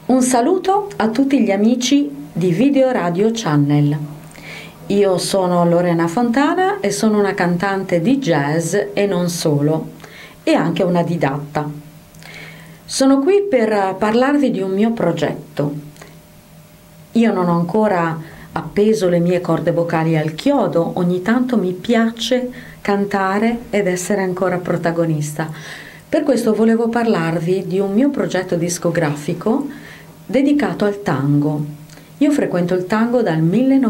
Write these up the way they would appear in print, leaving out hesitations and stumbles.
Un saluto a tutti gli amici di Video Radio Channel. Io sono Lorena Fontana e sono una cantante di jazz e non solo, e anche una didatta. Sono qui per parlarvi di un mio progetto. Io non ho ancora appeso le mie corde vocali al chiodo, ogni tanto mi piace cantare ed essere ancora protagonista. Per questo volevo parlarvi di un mio progetto discografico dedicato al tango. Io frequento il tango dal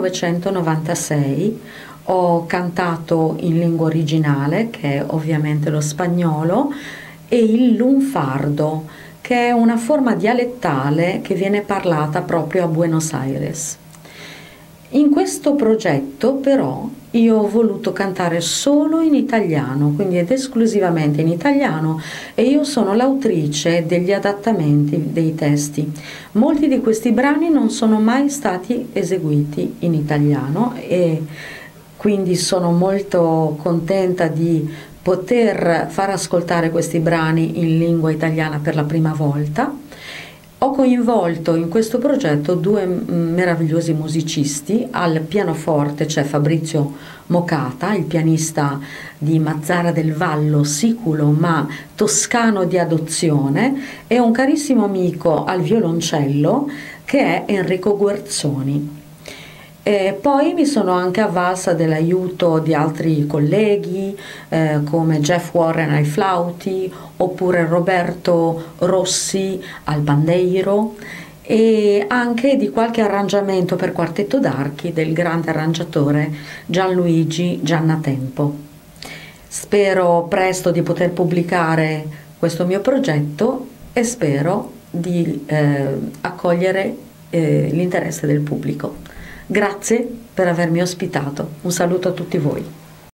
1996, ho cantato in lingua originale, che è ovviamente lo spagnolo, e il lunfardo, che è una forma dialettale che viene parlata proprio a Buenos Aires. In questo progetto però io ho voluto cantare solo in italiano, quindi ed esclusivamente in italiano, e io sono l'autrice degli adattamenti dei testi. Molti di questi brani non sono mai stati eseguiti in italiano e quindi sono molto contenta di poter far ascoltare questi brani in lingua italiana per la prima volta. Ho coinvolto in questo progetto due meravigliosi musicisti. Al pianoforte c'è Fabrizio Mocata, il pianista di Mazzara del Vallo, siculo ma toscano di adozione, e un carissimo amico al violoncello che è Enrico Guerzoni. E poi mi sono anche avvalsa dell'aiuto di altri colleghi come Jeff Warren ai flauti, oppure Roberto Rossi al pandeiro, e anche di qualche arrangiamento per quartetto d'archi del grande arrangiatore Gianluigi Giannatempo. Spero presto di poter pubblicare questo mio progetto e spero di accogliere l'interesse del pubblico. Grazie per avermi ospitato. Un saluto a tutti voi.